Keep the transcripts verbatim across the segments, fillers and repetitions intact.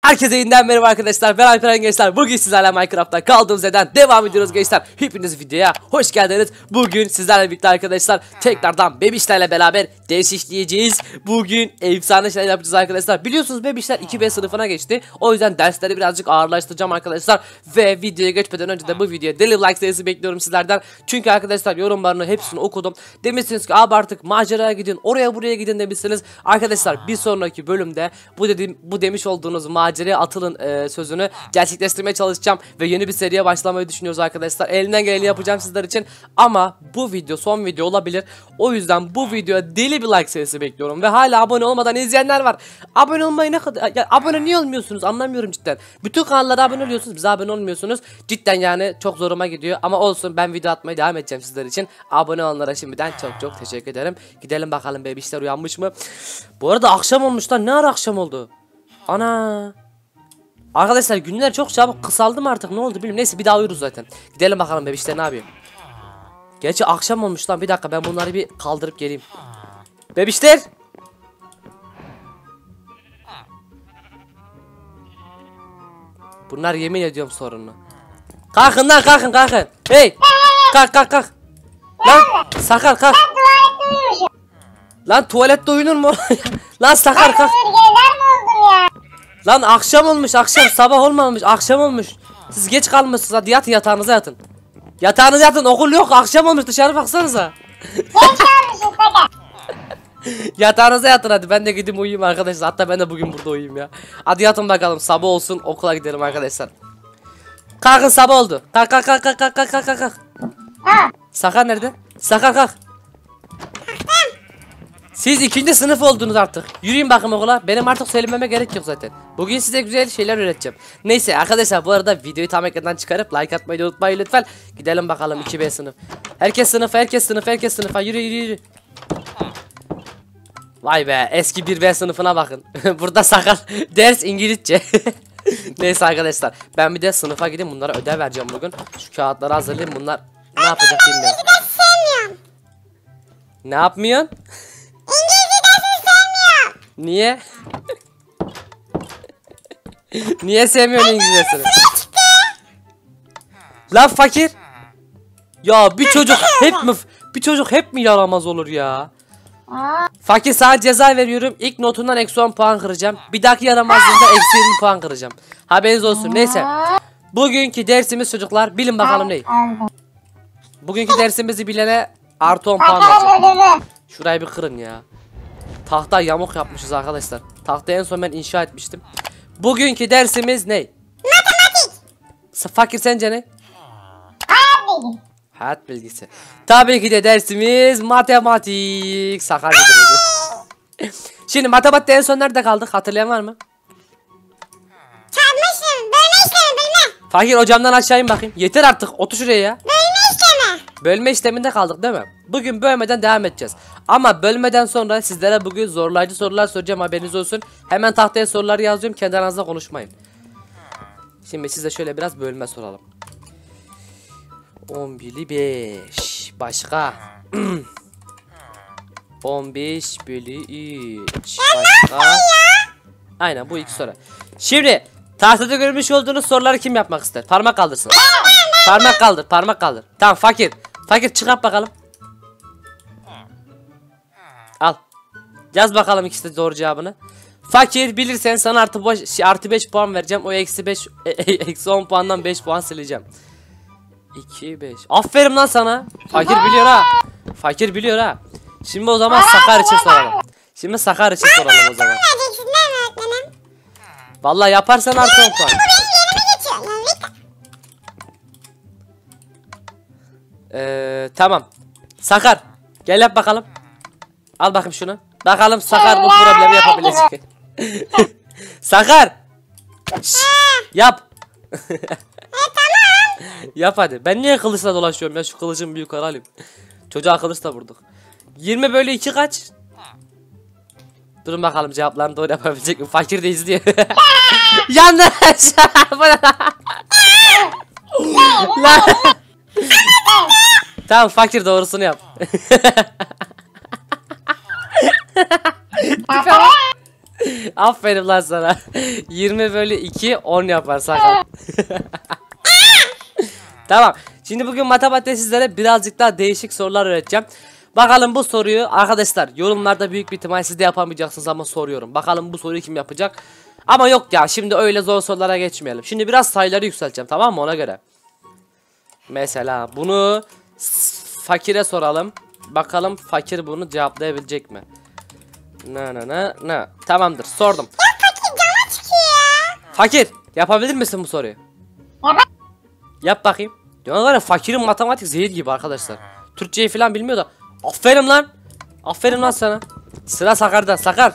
Herkese yeniden merhaba arkadaşlar, ben Alperen gençler. Bugün sizlerle Minecraft'ta kaldığımız yerden devam ediyoruz gençler. Hepiniz videoya hoş geldiniz. Bugün sizlerle birlikte arkadaşlar tekrardan bebişlerle beraber ders işleyeceğiz. Bugün efsane şeyler yapacağız arkadaşlar. Biliyorsunuz bebişler iki B sınıfına geçti. O yüzden dersleri birazcık ağırlaştıracağım arkadaşlar. Ve videoya geçmeden önce de bu videoya deli like sayısı bekliyorum sizlerden. Çünkü arkadaşlar yorumlarını hepsini okudum. Demişsiniz ki abi artık maceraya gidin, oraya buraya gidin demişsiniz. Arkadaşlar bir sonraki bölümde bu dediğim bu demiş olduğunuz maceraya atılın e, sözünü gerçekleştirmeye çalışacağım ve yeni bir seriye başlamayı düşünüyoruz arkadaşlar. Elimden geleni yapacağım sizler için ama bu video son video olabilir. O yüzden bu videoya deli bir like sayısı bekliyorum ve hala abone olmadan izleyenler var. Abone olmayı ne kadar ya, abone niye olmuyorsunuz anlamıyorum cidden. Bütün kanallara abone oluyorsunuz, bize abone olmuyorsunuz. Cidden yani çok zoruma gidiyor ama olsun, ben video atmaya devam edeceğim sizler için. Abone olanlara şimdiden çok çok teşekkür ederim. Gidelim bakalım bebişler uyanmış mı? Bu arada akşam olmuş lan, ne ara akşam oldu? Ana. Arkadaşlar günler çok çabuk kısaldı mı artık, ne oldu bilmiyorum. Neyse bir daha uyuruz zaten. Gidelim bakalım bebişler ne yapıyor. Gerçi akşam olmuş lan, bir dakika ben bunları bir kaldırıp geleyim. Bebişler. Bunlar yemin ediyorum sorunlu. Kalkın lan, kalkın kalkın. Hey. Kalk kalk kalk. Lan Sakar kalk. Lan tuvalette uyunur mu? Lan Sakar kalk. Lan akşam olmuş, akşam, sabah olmamış, akşam olmuş. Siz geç kalmışsınız, hadi yatın, yatağınıza yatın. Yatağınıza yatın, okul yok, akşam olmuş, dışarı baksanıza. Yatağınıza yatın hadi, ben de gideyim uyuyayım arkadaşlar. Hatta ben de bugün burada uyuyayım ya. Hadi yatın bakalım, sabah olsun, okula gidelim arkadaşlar. Kalkın, sabah oldu. Kalk kalk kalk kalk kalk kalk kalk kalk. Sakar nerede? Sakar kalk. Siz ikinci sınıf oldunuz artık. Yürüyün bakın okula. Benim artık söylememe gerek yok zaten. Bugün size güzel şeyler öğreteceğim. Neyse arkadaşlar, bu arada videoyu tam ekrandan çıkarıp like atmayı unutmayın lütfen. Gidelim bakalım iki B sınıf. Herkes sınıf, herkes sınıf, herkes sınıfa. Yürü yürü yürü. Vay be, eski bir B sınıfına bakın. Burada sakal ders İngilizce. Neyse arkadaşlar, ben bir de sınıfa gideyim, bunlara ödev vereceğim bugün. Şu kağıtları hazırlayayım, bunlar ne yapacak bilmiyorum. Ne yapmıyorsun? Niye? Niye sevmiyorsun İngilizcesini? Lan fakir. Ya bir çocuk hep mi bir çocuk hep mi yaramaz olur ya? Fakir, sana ceza veriyorum. İlk notundan eksi on puan kıracağım. Bir dahaki yaramazlığında eksi yirmi puan kıracağım. Haberiniz olsun. Neyse. Bugünkü dersimiz çocuklar, bilin bakalım ne? Bugünkü dersimizi bilene artı on puan vereceğim. Şurayı bir kırın ya. Tahta yamuk yapmışız arkadaşlar. Tahtayı en son ben inşa etmiştim. Bugünkü dersimiz ne? Matematik. Fakir sence ne? Hayat bilgisi. Hayat bilgisi. Tabii ki de dersimiz matematik. Sakar gidiyordu. Şimdi matematikte en son nerede kaldık? Hatırlayan var mı? Çalmışım. Bölme işlemi bölme. Fakir hocamdan aşağı in bakayım. Yeter artık, otur şuraya ya. Bölme işlemi. Bölme işleminde kaldık değil mi? Bugün bölmeden devam edeceğiz. Ama bölmeden sonra sizlere bugün zorlayıcı sorular soracağım, haberiniz olsun. Hemen tahtaya soruları yazıyorum, kendi aranızda konuşmayın. Şimdi size şöyle biraz bölme soralım. on bölü beş. Başka. on beş bölü üç. Başka. Aynen, bu iki soru. Şimdi tahtada görmüş olduğunuz soruları kim yapmak ister? Parmak kaldırsın. Parmak kaldır, parmak kaldır. Tamam fakir. Fakir çıkart bakalım. Al. Yaz bakalım ikisi de doğru cevabını. Fakir bilirsen sana artı boş, artı beş puan vereceğim. O eksi beş eksi on puandan beş puan sileceğim. iki beş. Aferin lan sana. Fakir biliyor ha. Fakir biliyor ha. Şimdi o zaman Sakar için soralım. Şimdi Sakar için soralım o zaman. Vallahi yaparsan artı on puan. Ee, tamam. Sakar gel yap bakalım. Al bakayım şunu. Bakalım Sakar bu problemi yapabilecek. Sakar. Şş, yap. Yap hadi. Ben niye kılıçla dolaşıyorum ya, şu kılıcımı bir yukarı alayım. Çocuğa kılıçla vurduk. yirmi bölü iki kaç? Durun bakalım cevaplarını doğru yapabilecek mi? Fakir de izliyor. Yanlış. Tamam fakir doğrusunu yap. Aferin lan sana. yirmi bölü iki on yapar sakal. Tamam. Şimdi bugün matematikte sizlere birazcık daha değişik sorular öğreteceğim. Bakalım bu soruyu arkadaşlar yorumlarda büyük bir ihtimal siz de yapamayacaksınız ama soruyorum. Bakalım bu soruyu kim yapacak? Ama yok ya, şimdi öyle zor sorulara geçmeyelim. Şimdi biraz sayıları yükselteceğim, tamam mı, ona göre. Mesela bunu fakire soralım. Bakalım fakir bunu cevaplayabilecek mi? Ne ne ne ne. Tamamdır, sordum. Ya fakir cama çıkıyor. Fakir yapabilir misin bu soruyu? Ya Yap bakayım. Diyorlar ya, fakirin matematik zehir gibi arkadaşlar. Türkçeyi falan bilmiyor da. Aferin lan. Aferin lan sana. Sıra Sakar'da. Sakar.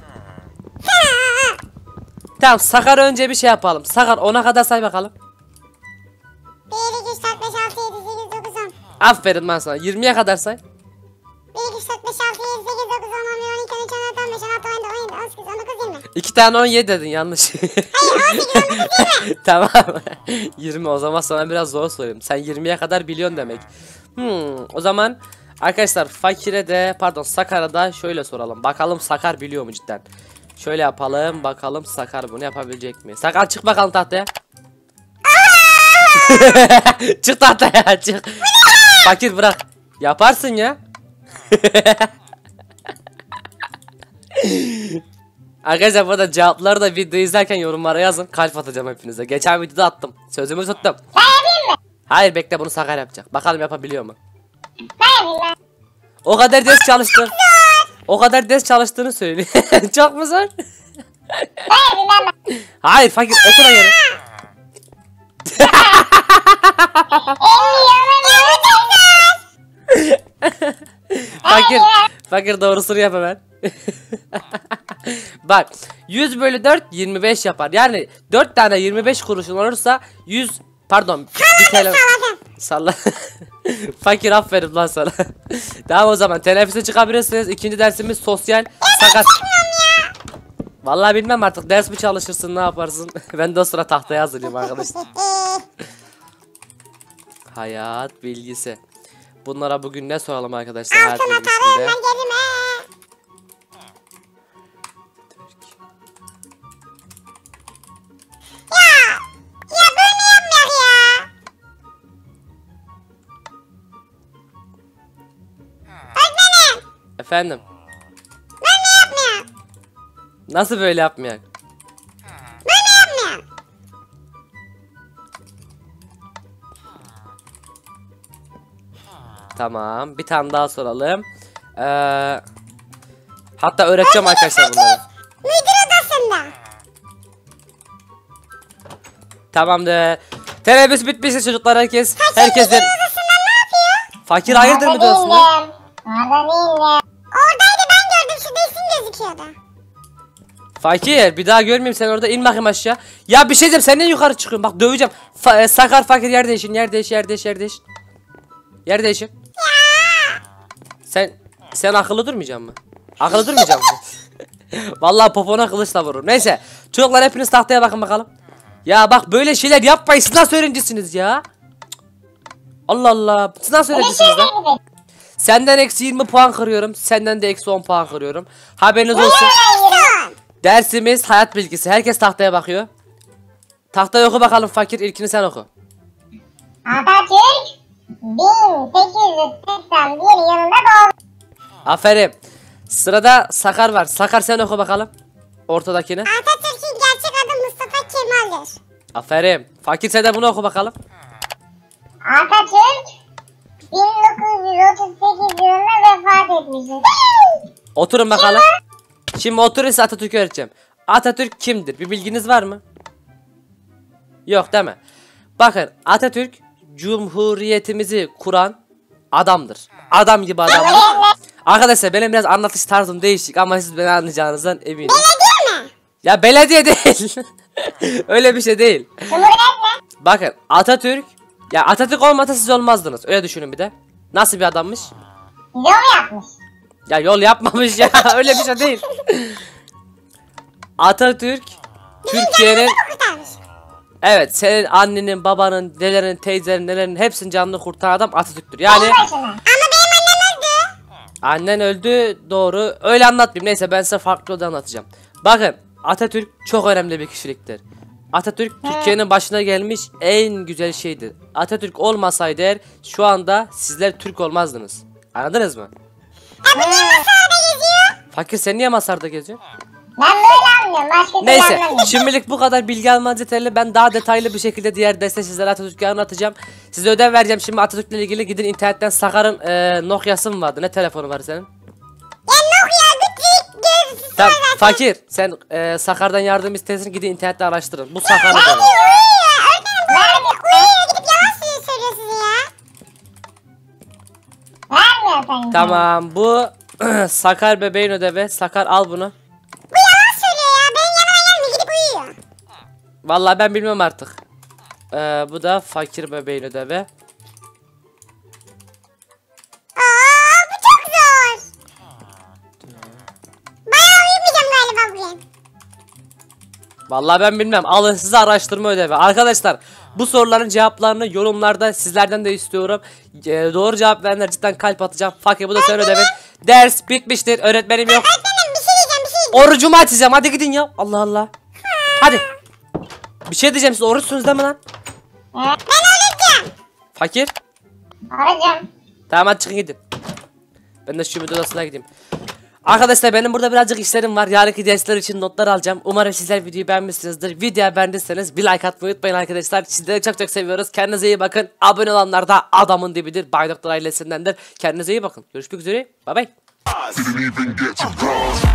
Tamam, Sakar önce bir şey yapalım. Sakar ona kadar say bakalım. bir, iki, üç, dört, beş, altı, yedi, sekiz, dokuz, on. Aferin lan sana. yirmiye kadar say. bir, iki, üç, dört, beş, altı, yedi, sekiz, dokuz, on, on bir, on iki, on üç, on dört, on beş, on altı, on yedi, on sekiz, on dokuz, yirmi. İki tane on yedi dedin, yanlış. Hayır, on sekiz, on dokuz, yirmi. Tamam. yirmi, o zaman sana biraz zor sorayım. Sen yirmiye kadar biliyorsun demek. Hmm, o zaman arkadaşlar fakire de pardon Sakar'a da şöyle soralım. Bakalım Sakar biliyor mu cidden? Şöyle yapalım, bakalım Sakar bunu yapabilecek mi? Sakar çık bakalım tahtaya. Çık tahtaya, çık. Fakir bırak. Yaparsın ya. Arkadaşlar burada cevapları da video izlerken yorumlara yazın. Kalp atacağım hepinize. Geçen videoda attım. Sözümü tuttum. Ben yapayım mı? Hayır, bekle, bunu Sakar yapacak. Bakalım yapabiliyor mu? Ben yapayım ben. O kadar ders çalıştı. O kadar ders çalıştığını söylüyor. Çok mu zor? Ben yapayım ben. ben. Hayır fakir, otur o yere. Fakir, fakir doğrusunu yap hemen. Bak, yüz bölü dört yirmi beş yapar. Yani dört tane yirmi beş kuruşun olursa yüz pardon bir tane salla. Fakir aferin lan sana. Tamam, o zaman teneffüse çıkabilirsiniz. İkinci dersimiz sosyal sakat. Vallahi bilmem artık, ders mi çalışırsın, ne yaparsın? Ben de o sıra tahtaya hazırlayayım arkadaşlar. Hayat bilgisi. Bunlara bugün ne soralım arkadaşlar hayat Altına bilgisinde? tarayın ben gelime. Ya. Ya böyle yapmayak ya. Öğretmenim. Efendim, Böyle yapmayak. nasıl böyle yapmayak? Böyle yapmayak. Tamam, bir tane daha soralım. Ee, hatta öğreteceğim arkadaşlar bunları. Müdür odasında. Tamamdır. Teneffüs bitmişse çocuklar, herkes herkes de... Müdür odasında ne yapıyor? Fakir hayırdır müdür odasında? Orada değilim. Oradaydı, ben gördüm, şurada isim gözüküyordu. Fakir, bir daha görmeyeyim sen orada, in bakayım aşağı. Ya bir şey diyeceğim, sen niye yukarı çıkıyorsun? Bak döveceğim. Fa e, Sakar fakir yer değişin, yer değiş, yer değiş, yer değiş. Yer değişin. Sen sen akıllı durmayacaksın mı? Akıllı durmayacak mısın? Vallahi popona kılıçla vururum. Neyse, çocuklar hepiniz tahtaya bakın bakalım. Ya bak, böyle şeyler yapmayın, siz nasıl öğrencisiniz ya? Allah Allah, siz nasıl öğrencisiniz lan? Senden eksi yirmi puan kırıyorum, senden de eksi on puan kırıyorum. Haberiniz olsun. Dersimiz hayat bilgisi. Herkes tahtaya bakıyor. Tahtaya oku bakalım fakir, ilkini sen oku. Atatürk bin sekiz yüz seksen bir yılında doğdu. Aferin. Sırada Sakar var. Sakar sen oku bakalım. Ortadakini. Atatürk'ün gerçek adı Mustafa Kemal'dir. Aferin. Fakir sen de bunu oku bakalım. Atatürk bin dokuz yüz otuz sekiz yılında vefat etmiştir. Oturun bakalım. Şimdi oturun, size Atatürk'ü öğreteceğim. Atatürk kimdir? Bir bilginiz var mı? Yok değil mi? Bakın, Atatürk Cumhuriyetimizi kuran adamdır. Adam gibi adamdır. Arkadaşlar benim biraz anlatış tarzım değişik ama siz beni anlayacağınızdan eminim. Belediye mi? Ya belediye değil. Öyle bir şey değil. Cumhuriyet mi? Bakın, Atatürk, ya Atatürk olmasa siz olmazdınız. Öyle düşünün bir de. Nasıl bir adammış? Yol yapmış. Ya yol yapmamış ya. Öyle bir şey değil. Atatürk Türkiye'nin, Kurtarmış. evet, senin annenin, babanın, dedelerin, teyzelerin, nelerin hepsinin canını kurtaran adam Atatürk'tür. Yani Başına. Ama benim annem öldü. annen öldü, doğru. Öyle anlatmayayım. Neyse, ben size farklı yolda anlatacağım. Bakın Atatürk çok önemli bir kişiliktir. Atatürk Türkiye'nin başına gelmiş en güzel şeydir. Atatürk olmasaydı eğer şu anda sizler Türk olmazdınız. Anladınız mı? E bu niye masada geziyor? Fakir sen niye masarda geziyorsun? Ben böyle anlıyorum. Başka türlü Neyse anlamıyorum. şimdilik bu kadar bilgi almanız yeterli. Ben daha detaylı bir şekilde diğer derste sizlere Atatürk'ü anlatacağım. Size ödev vereceğim şimdi Atatürk'le ilgili. Gidin internetten Sakar'ın e, Nokia'sı mı vardı? Ne telefonu var senin? Ya Nokia küçük gözlüsü Tamam var zaten. fakir sen e, Sakar'dan yardım istesin gidin internette araştırın. Bu Sakar'ı Hadi da. uyuyor. Öğretmenim bu arada uyuyor gidip yalan söylüyor söylüyor size ya. Vermiyor sanki. Tamam bu Sakar bebeğin ödevi. Sakar al bunu. Bu yalan söylüyor ya. Benim yanıma gelmiyor gidip uyuyor. Vallahi ben bilmem artık. E, bu da fakir bebeğin ödevi. Aa bu çok zor. Bayağı uyumayacağım galiba bugün. Vallahi ben bilmem. Alın size araştırma ödevi. Arkadaşlar bu soruların cevaplarını yorumlarda sizlerden de istiyorum. E, doğru cevap verenler cidden kalp atacağım. Fakir bu da senin ödevin. Ders bitmiştir. Öğretmenim yok. Öğretmenim bir şey diyeceğim bir şey diyeceğim. Orucumu açacağım. Hadi gidin ya. Allah Allah. Hadi. Bir şey diyeceğim siz oruçsunuz değil mi lan? Ben öleceğim. Fakir. Arayacağım. Tamam hadi çıkın gidin. Ben de şu müdür odasına gideyim. Arkadaşlar benim burada birazcık işlerim var. Yarınki dersler için notlar alacağım. Umarım sizler videoyu beğenmişsinizdir. Videoyu beğendiyseniz bir like atmayı unutmayın arkadaşlar. Sizleri çok çok seviyoruz. Kendinize iyi bakın. Abone olanlar da adamın dibidir. Bay Doktor ailesindendir. Kendinize iyi bakın. Görüşmek üzere. Bay bay. Didn't even get to bronze.